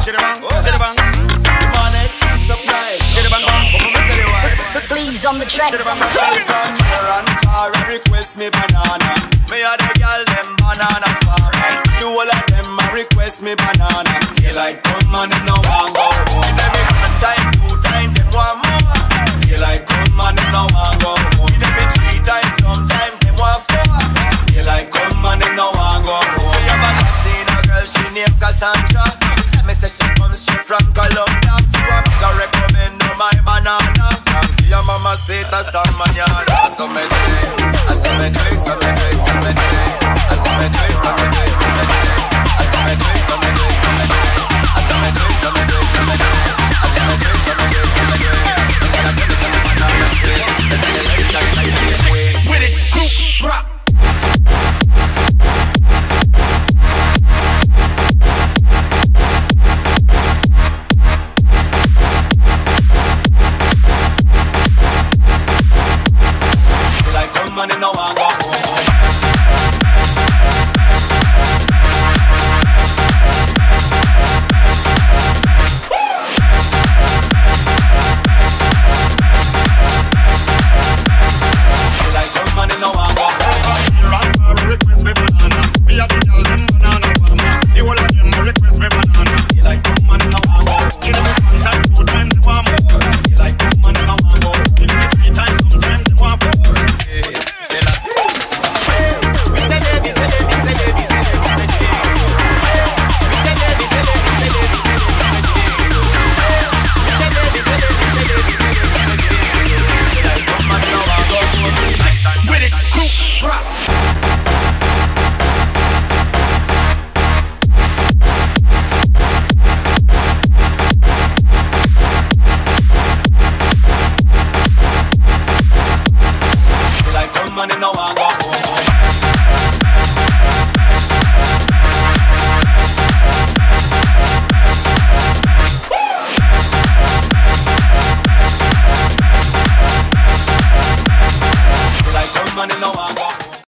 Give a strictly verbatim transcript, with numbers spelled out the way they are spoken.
Chidabang, chidabang. The man is supply. Chidabang, come on, say the word. Please on the track. Chidabang, from here and far, request me banana. Me a the girl them banana farmer. Do all of them a request me banana. Daylight come and them no want go home. Every one time, two time, them want more. Daylight come and them no want go home. Every three times, sometime them want four. Daylight come and them no want go home. Me have a top seen a girl, she named Cassandra. She tell me say she comes straight from Colombia. So I make her recommend her my banana. From your mama say that's the manana. So me do it, I say me do it.